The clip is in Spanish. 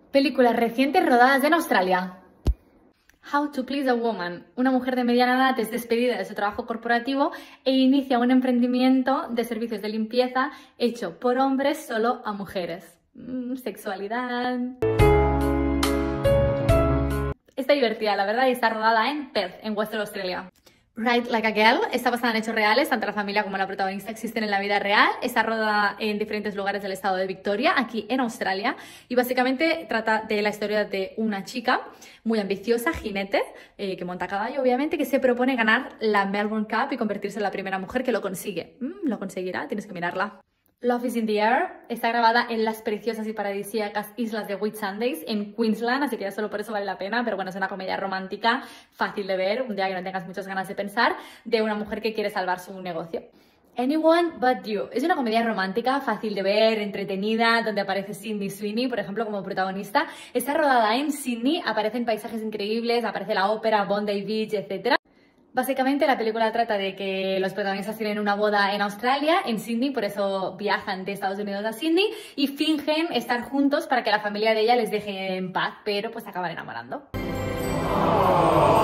Películas recientes rodadas en Australia. How to Please a Woman. Una mujer de mediana edad es despedida de su trabajo corporativo e inicia un emprendimiento de servicios de limpieza hecho por hombres solo a mujeres. Sexualidad. Está divertida, la verdad, y está rodada en Perth, en Western Australia. Ride Like a Girl está basada en hechos reales, tanto la familia como la protagonista existen en la vida real. Está rodada en diferentes lugares del estado de Victoria, aquí en Australia, y básicamente trata de la historia de una chica muy ambiciosa, jinete, que monta a caballo, obviamente, que se propone ganar la Melbourne Cup y convertirse en la primera mujer que lo consigue. ¿Lo conseguirá? Tienes que mirarla. Love is in the Air está grabada en las preciosas y paradisíacas islas de Whitsundays en Queensland, así que ya solo por eso vale la pena, pero bueno, es una comedia romántica fácil de ver, un día que no tengas muchas ganas de pensar, de una mujer que quiere salvar su negocio. Anyone But You es una comedia romántica fácil de ver, entretenida, donde aparece Sydney Sweeney, por ejemplo, como protagonista. Está rodada en Sydney, aparecen paisajes increíbles, aparece la ópera, Bondi Beach, etc. Básicamente la película trata de que los protagonistas tienen una boda en Australia, en Sydney, por eso viajan de Estados Unidos a Sydney y fingen estar juntos para que la familia de ella les deje en paz, pero pues se acaban enamorando.